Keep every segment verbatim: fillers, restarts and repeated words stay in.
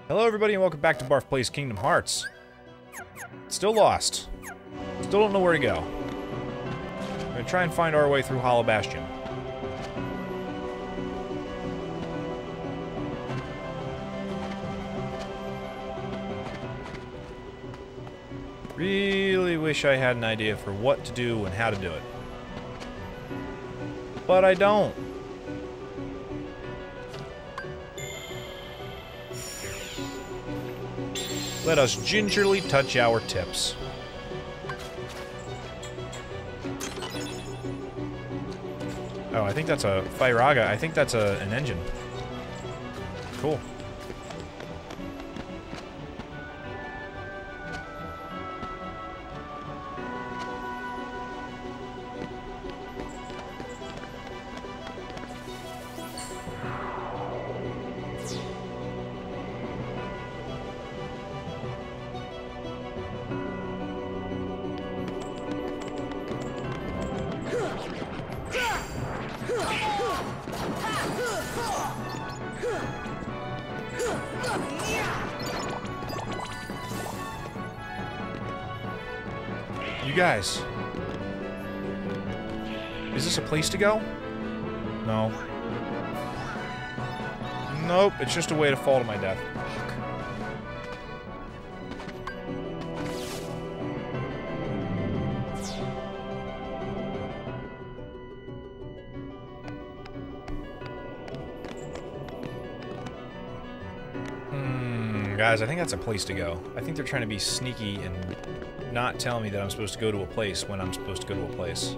Hello everybody and welcome back to Barf Plays Kingdom Hearts. Still lost. Still don't know where to go. I'm gonna try and find our way through Hollow Bastion. Really wish I had an idea for what to do and how to do it. But I don't. Let us gingerly touch our tips. Oh, I think that's a Firaga. I think that's a, an engine. Cool. You guys. Is this a place to go? No. Nope, it's just a way to fall to my death. Fuck. Hmm, guys, I think that's a place to go. I think they're trying to be sneaky and not tell me that I'm supposed to go to a place when I'm supposed to go to a place.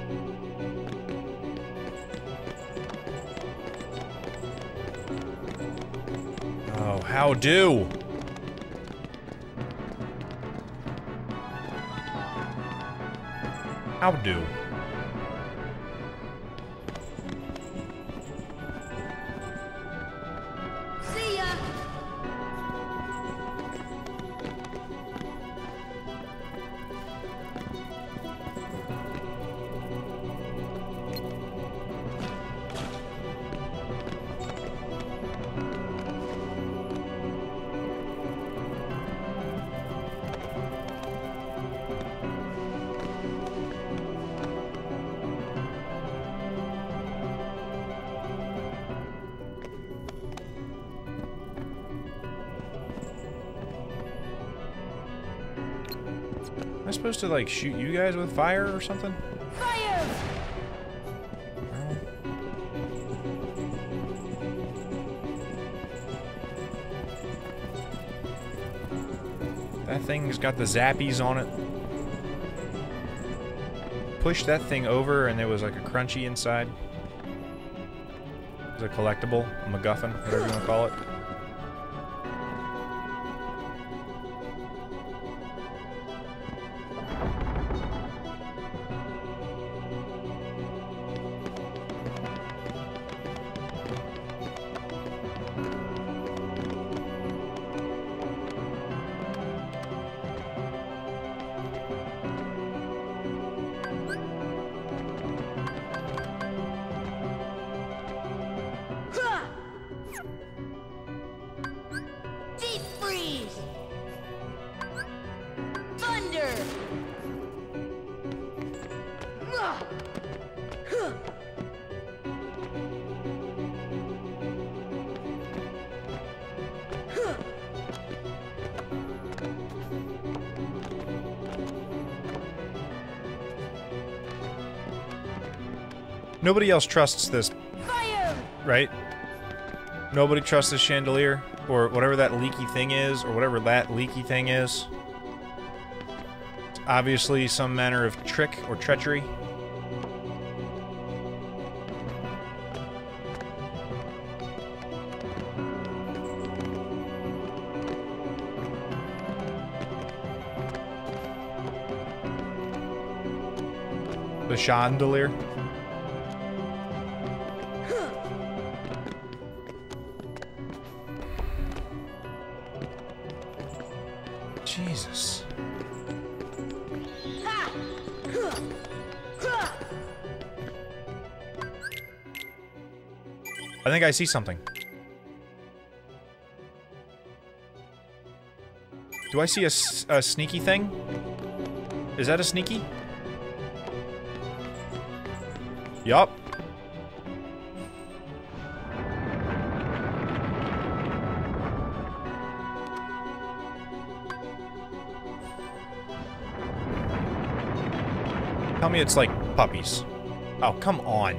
Oh, how do? How do? See ya. Am I supposed to, like, shoot you guys with fire or something? Fire! No. That thing's got the zappies on it. Push that thing over and there was, like, a crunchy inside. It was a collectible, a MacGuffin, whatever you want to call it. Deep freeze! Thunder! Nobody else trusts this, Fire! right? Nobody trusts this chandelier, or whatever that leaky thing is, or whatever that leaky thing is. It's obviously some manner of trick or treachery. The chandelier. Jesus. I think I see something. Do I see a, s a sneaky thing? Is that a sneaky? Yup. Tell me it's like puppies. Oh, come on.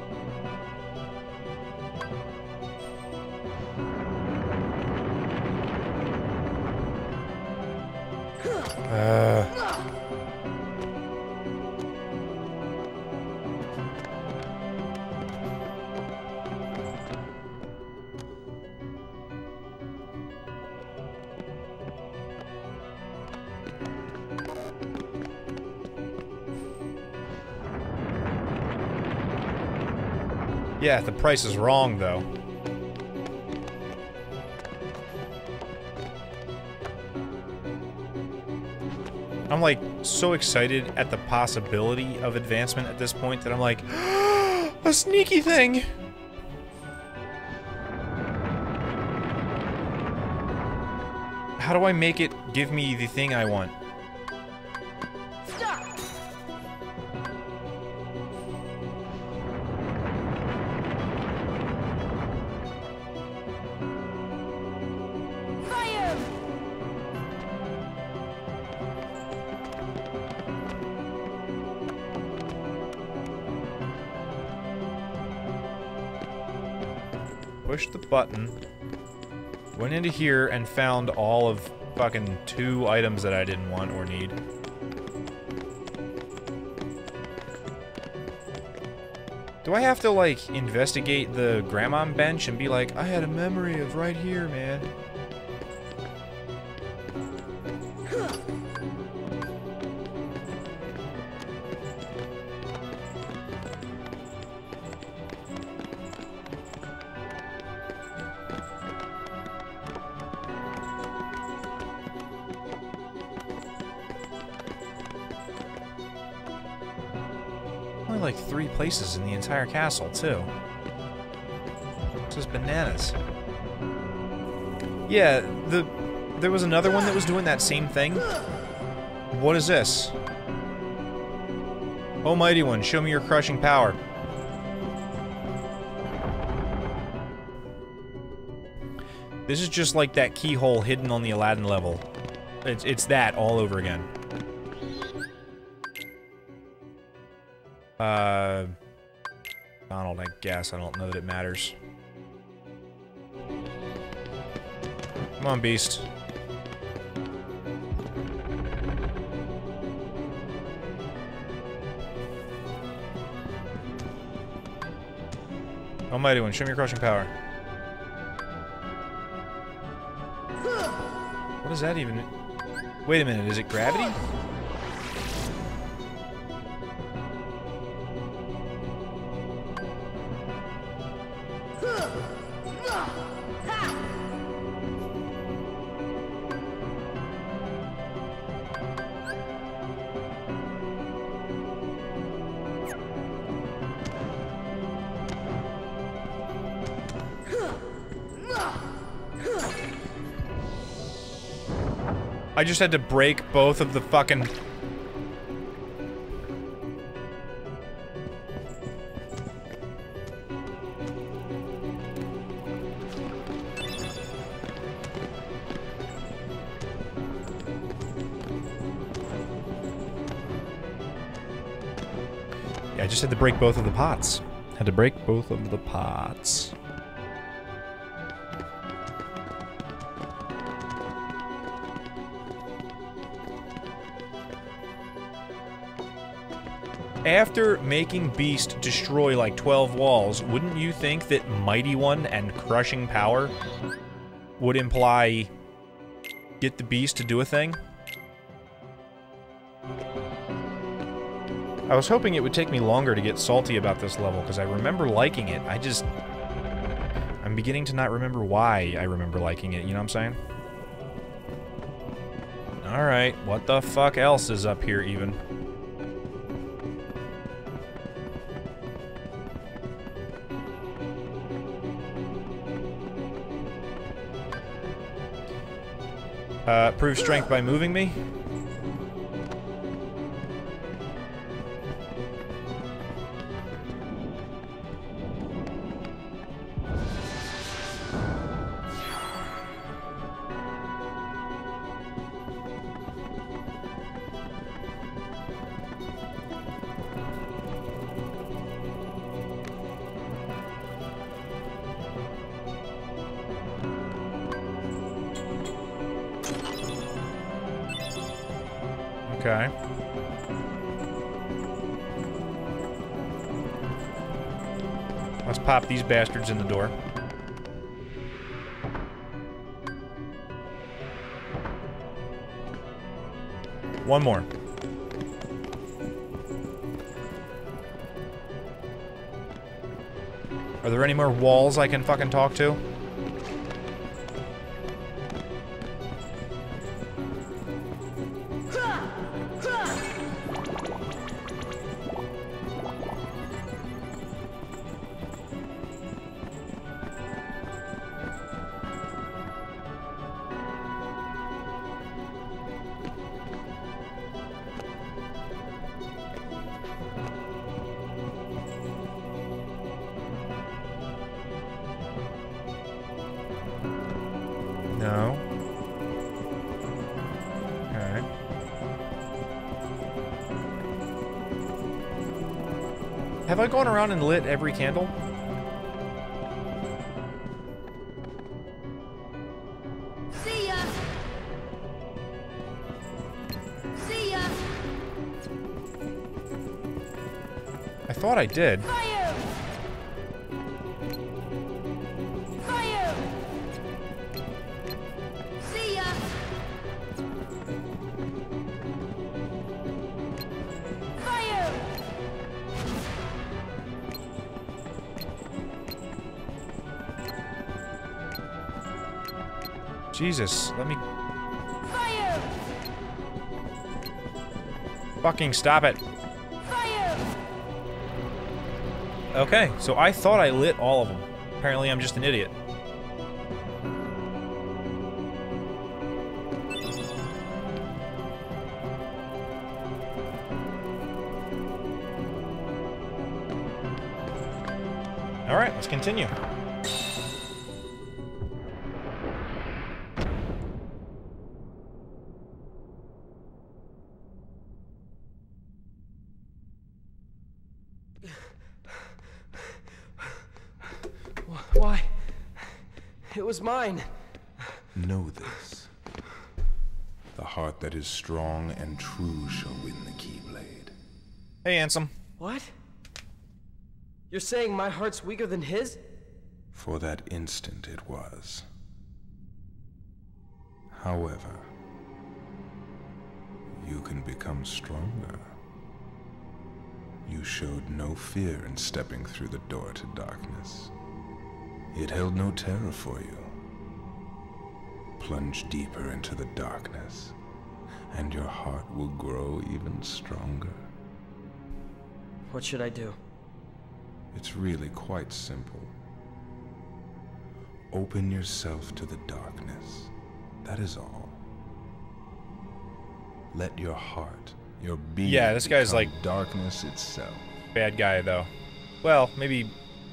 Uh... Yeah, the price is wrong, though. I'm, like, so excited at the possibility of advancement at this point that I'm like, a sneaky thing! How do I make it give me the thing I want? Pushed the button, went into here, and found all of fucking two items that I didn't want or need. Do I have to, like, investigate the grandma bench and be like, I had a memory of right here, man? Like three places in the entire castle, too. This is bananas. Yeah, the there was another one that was doing that same thing. What is this? Oh, mighty one, show me your crushing power. This is just like that keyhole hidden on the Aladdin level. It's, it's that all over again. Uh, Donald, I guess. I don't know that it matters. Come on, beast. Almighty one, show me your crushing power. What does that even... Wait a minute, is it gravity? I just had to break both of the fucking... Yeah, I just had to break both of the pots. Had to break both of the pots. After making Beast destroy like twelve walls, wouldn't you think that Mighty One and Crushing Power would imply get the Beast to do a thing? I was hoping it would take me longer to get salty about this level, because I remember liking it. I just... I'm beginning to not remember why I remember liking it, you know what I'm saying? Alright, what the fuck else is up here, even? Uh, prove strength by moving me. Okay. Let's pop these bastards in the door. One more. Are there any more walls I can fucking talk to? No. Okay. Have I gone around and lit every candle? See ya. See ya. I thought I did. Fire. Fire. See ya. Fire. Jesus, let me Fire. fucking stop it. Fire. Okay, so I thought I lit all of them. Apparently I'm just an idiot. Alright, let's continue. Why? It was mine. Know this. The heart that is strong and true shall win the Keyblade. Hey, Ansem. What? You're saying my heart's weaker than his? For that instant it was. However, you can become stronger. You showed no fear in stepping through the door to darkness. It held no terror for you. Plunge deeper into the darkness, and your heart will grow even stronger. What should I do? It's really quite simple. Open yourself to the darkness. That is all. Let your heart, your being, Yeah, this guy's become like- darkness itself. Bad guy, though. Well, maybe...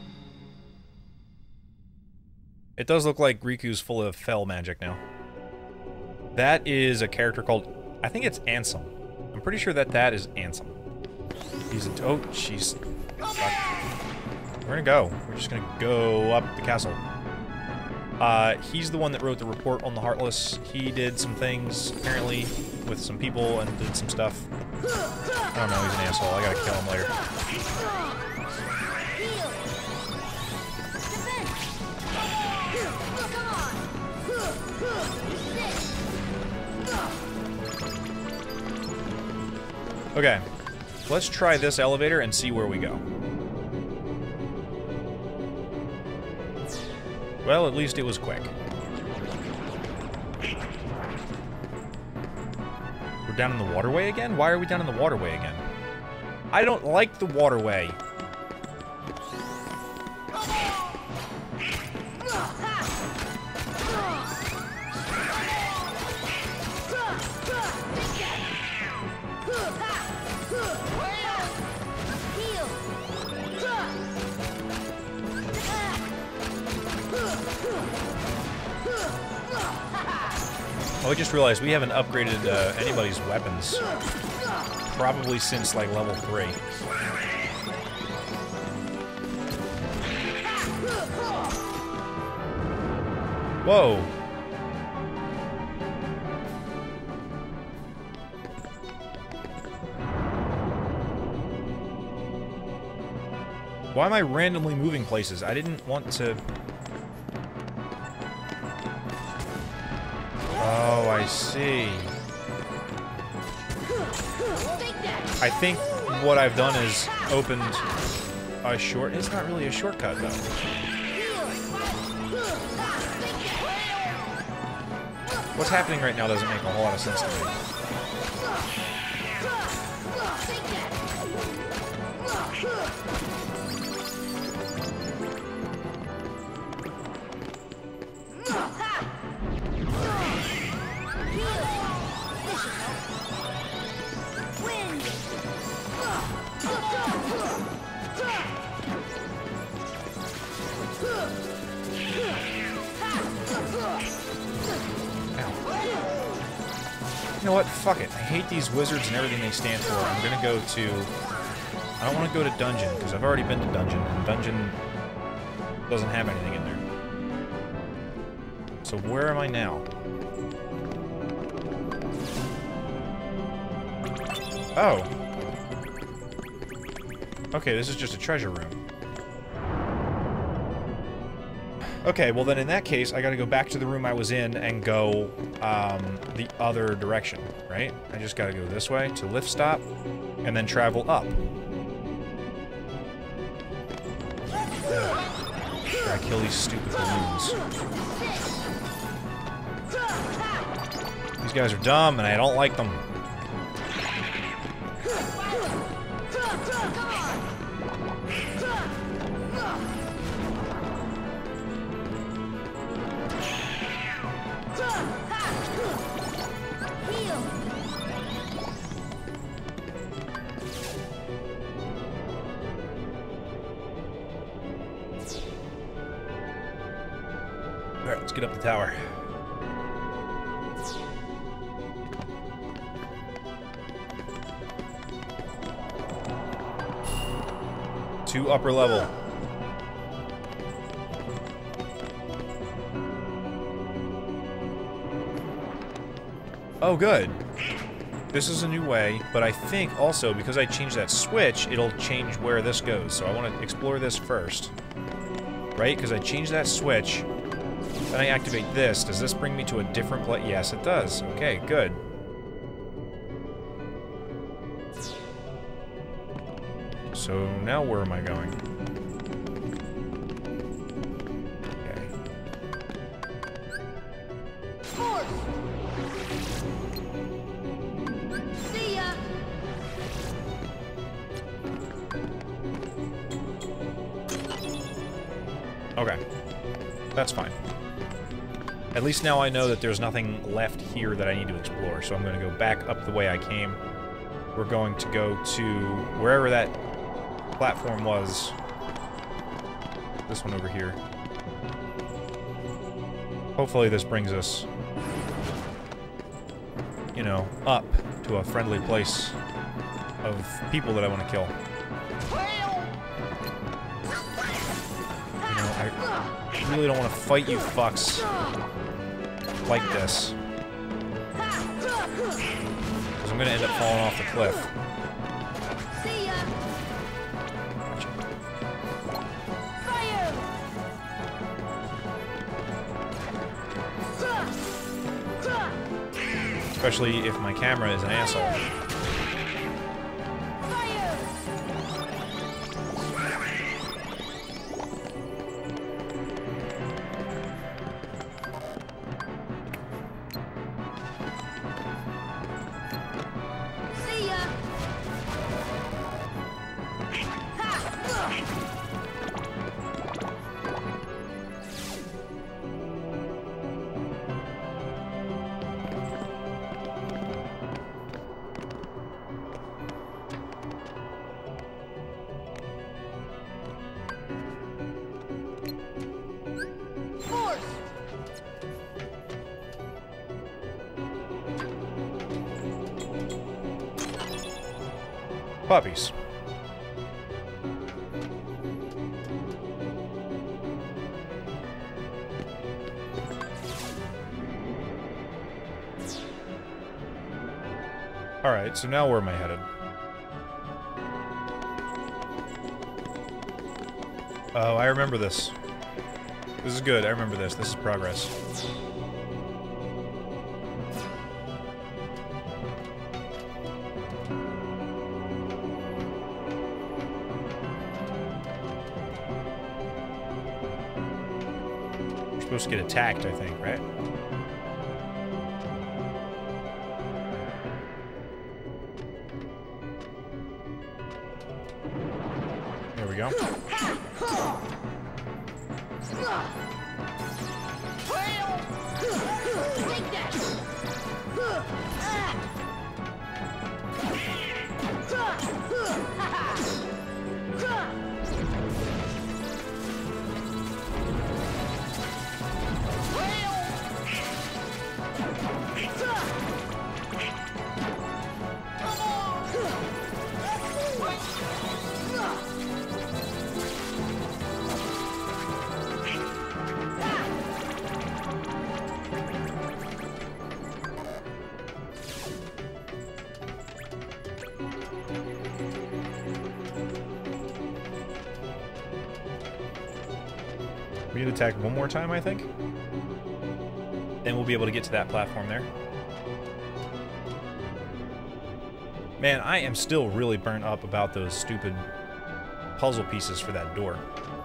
It does look like Riku's full of fell magic now. That is a character called... I think it's Ansem. I'm pretty sure that that is Ansem. He's a... Oh, jeez. We're gonna go. We're just gonna go up the castle. Uh, he's the one that wrote the report on the Heartless. He did some things, apparently, with some people and did some stuff. I don't know, he's an asshole. I gotta kill him later. Heal. Defense. Gone. Okay. Let's try this elevator and see where we go. Well, at least it was quick. We're down in the waterway again? Why are we down in the waterway again? I don't like the waterway. Oh, I just realized we haven't upgraded uh, anybody's weapons. Probably since, like, level three. Whoa! Why am I randomly moving places? I didn't want to... Oh, I see. I think what I've done is opened a short... It's not really a shortcut, though. What's happening right now doesn't make a whole lot of sense to me. You know what? Fuck it. I hate these wizards and everything they stand for. I'm gonna go to... I don't want to go to dungeon, because I've already been to dungeon, and dungeon doesn't have anything in there. So where am I now? Oh. Okay, this is just a treasure room. Okay, well then in that case, I gotta go back to the room I was in and go, um, the other direction, right? I just gotta go this way to lift stop, and then travel up. Gotta kill these stupid balloons. These guys are dumb, and I don't like them. Alright, let's get up the tower. To upper level. Oh, good. This is a new way, but I think also, because I changed that switch, it'll change where this goes. So I want to explore this first. Right? Because I changed that switch. Then I activate this. Does this bring me to a different place? Yes, it does. Okay, good. So now where am I going? Okay. See ya. Okay. That's fine. At least now I know that there's nothing left here that I need to explore, so I'm going to go back up the way I came. We're going to go to wherever that platform was. This one over here. Hopefully this brings us, you know, up to a friendly place of people that I want to kill. You know, I really don't want to fight you fucks like this. Because I'm going to end up falling off the cliff. See ya. Gotcha. Fire. Especially if my camera is an asshole. Fire. See ya. Puppies. Alright, so now where am I headed? Oh, I remember this. This is good, I remember this. This is progress. We're supposed to get attacked, I think, right? There we go. Take that! We need to attack one more time, I think. Then we'll be able to get to that platform there. Man, I am still really burnt up about those stupid puzzle pieces for that door.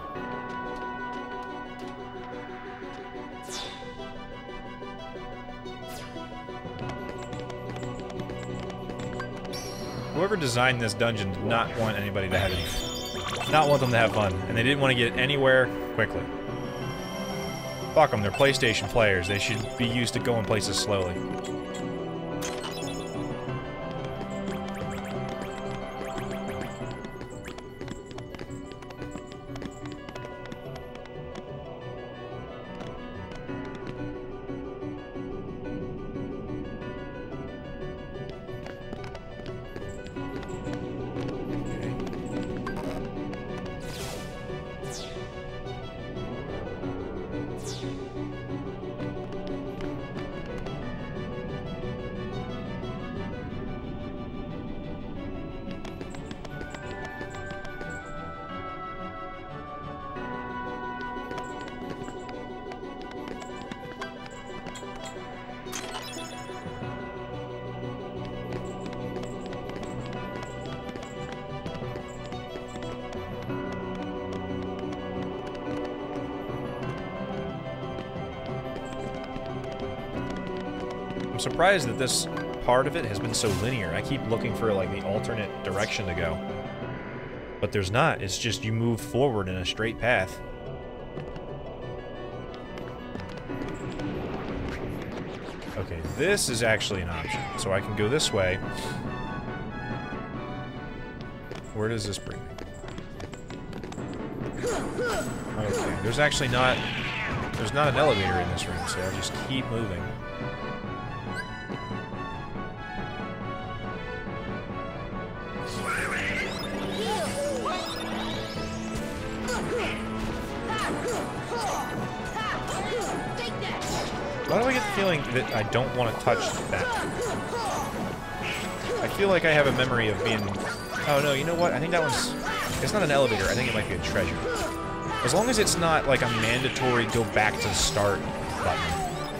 Whoever designed this dungeon did not want anybody to have any, not want them to have fun, and they didn't want to get anywhere quickly. Fuck them, they're PlayStation players. They should be used to going places slowly. I'm surprised that this part of it has been so linear. I keep looking for, like, the alternate direction to go. But there's not. It's just you move forward in a straight path. Okay, this is actually an option. So I can go this way. Where does this bring me? Okay, there's actually not... There's not an elevator in this room, so I'll just keep moving. Why do I get the feeling that I don't want to touch that? I feel like I have a memory of being... Oh no, you know what? I think that one's... It's not an elevator, I think it might be a treasure. As long as it's not like a mandatory go back to start button.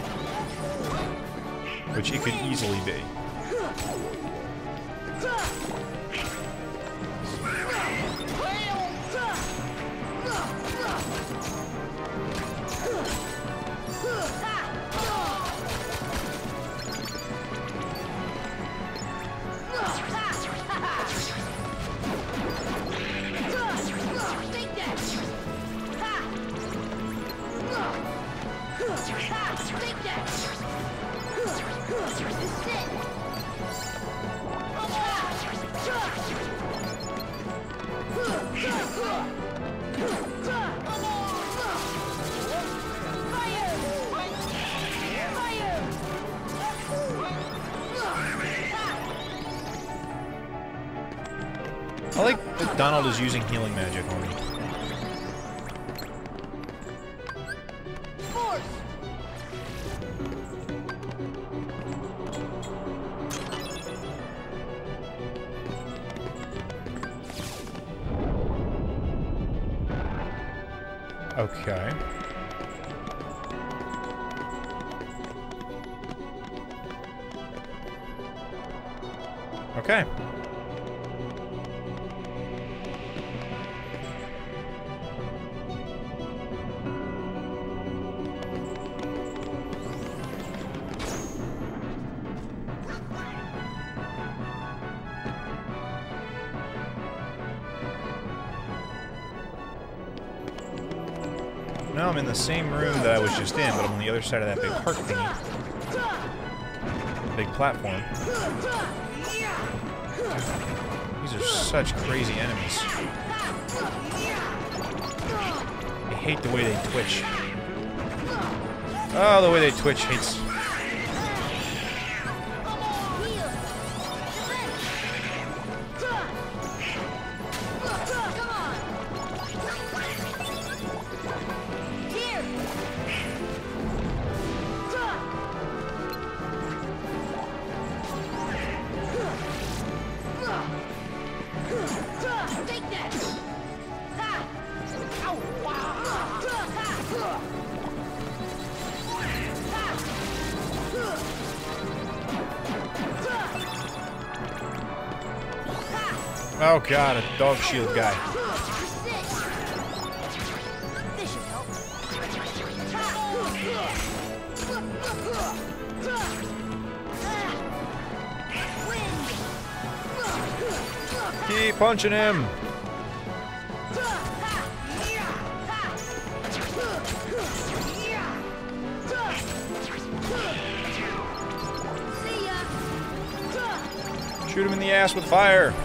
Which it could easily be. I like that Donald is using healing magic on me. Force. Okay. Okay. Now I'm in the same room that I was just in, but I'm on the other side of that big heart thingy. Big platform. These are such crazy enemies. I hate the way they twitch. Oh, the way they twitch hates. Oh god, a dog shield guy. This should help. Keep punching him. See ya. Shoot him in the ass with fire.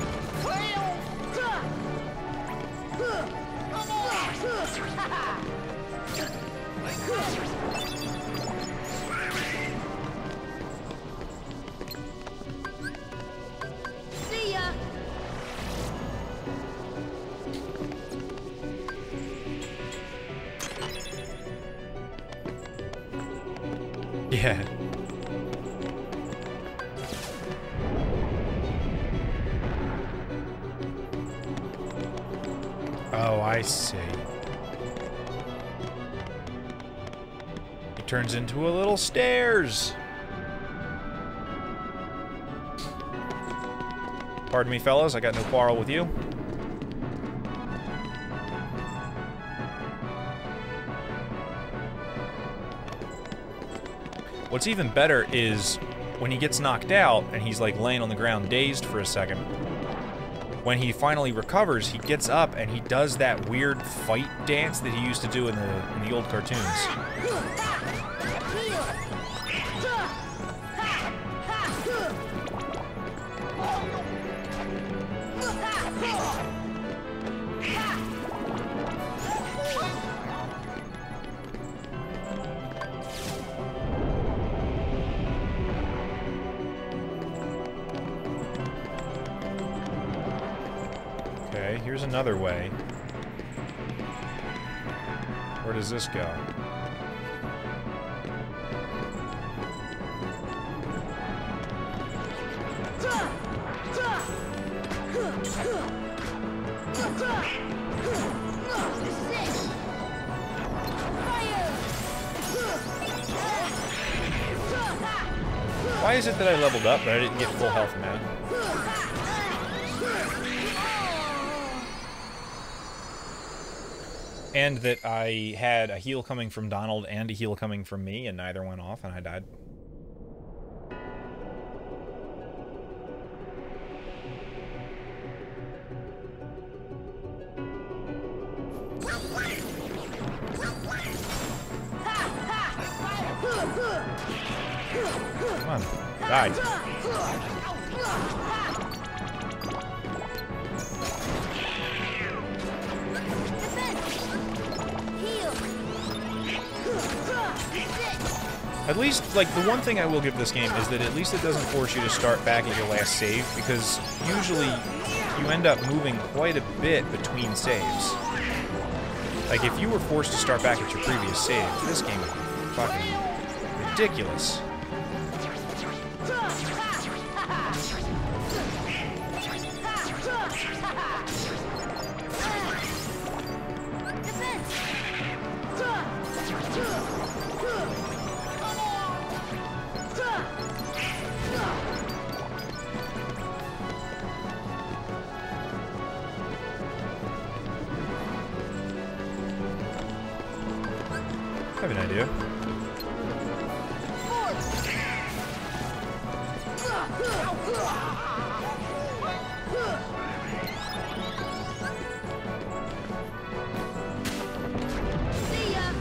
See ya. Yeah. Oh, I see. It turns into a little stairs. Pardon me, fellas, I got no quarrel with you. What's even better is when he gets knocked out and he's like laying on the ground dazed for a second. When he finally recovers, he gets up and he does that weird fight dance that he used to do in the in the old cartoons. Okay, here's another way. Where does this go? Why is it that I leveled up, but I didn't get full health, man? And that I had a heal coming from Donald and a heal coming from me, and neither went off, and I died. Come on, die. At least, like, the one thing I will give this game is that at least it doesn't force you to start back at your last save, because usually you end up moving quite a bit between saves. Like, if you were forced to start back at your previous save, this game would be fucking ridiculous. I have an idea. See ya.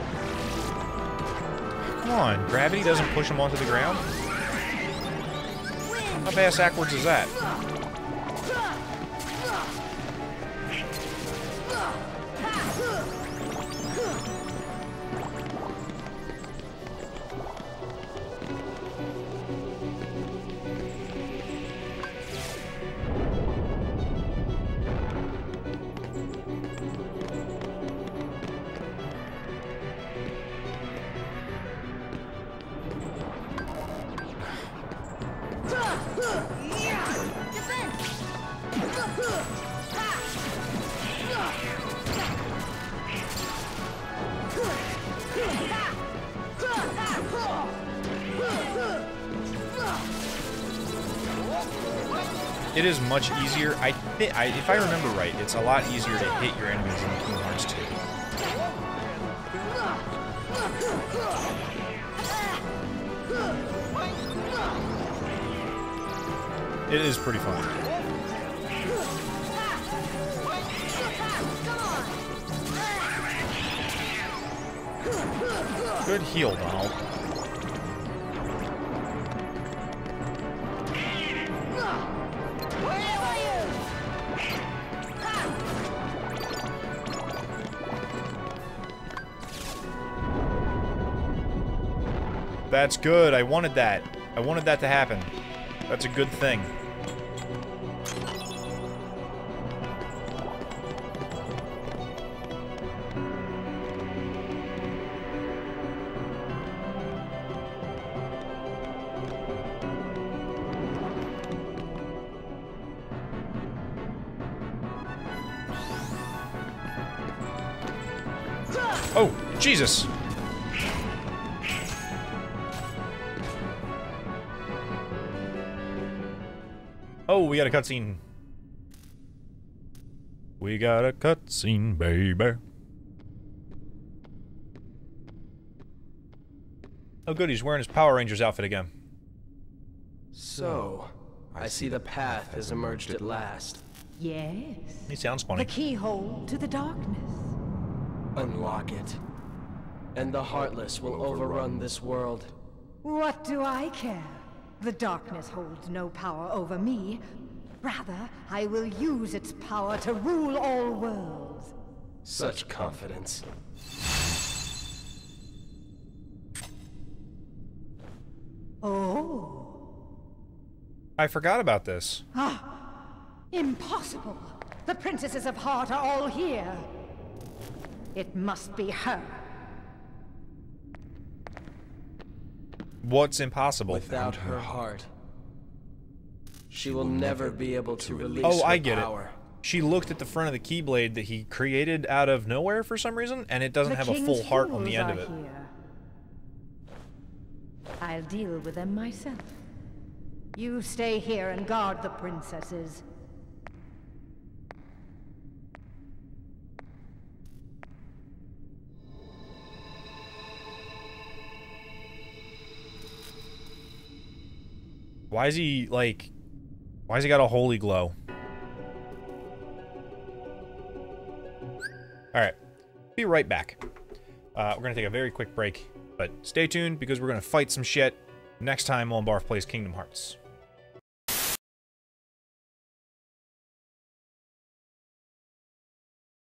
Come on, gravity doesn't push him onto the ground? How fast backwards is that? It is much easier. I, I, if I remember right, it's a lot easier to hit your enemies in Kingdom Hearts two. It is pretty fun. Good heal, Donald. That's good. I wanted that. I wanted that to happen. That's a good thing. Oh, Jesus! Oh, we got a cutscene. We got a cutscene, baby. Oh, good, he's wearing his Power Rangers outfit again. So, I see the path has emerged at last. Yes. He sounds The funny. keyhole to the darkness. Unlock it. And the Heartless will overrun this world. What do I care? The darkness holds no power over me. Rather, I will use its power to rule all worlds. Such confidence. Oh. I forgot about this. Ah. Impossible. The princesses of Heart are all here. It must be her. What's impossible? Without her heart, she will never be able to release Oh, her I get power. it. She looked at the front of the Keyblade that he created out of nowhere for some reason, and it doesn't The have a king's full heart on the fools end of are it. here. I'll deal with them myself. You stay here and guard the princesses. Why is he, like... Why has he got a holy glow? Alright. Be right back. Uh, we're gonna take a very quick break, but stay tuned because we're gonna fight some shit next time on Barf Plays Kingdom Hearts.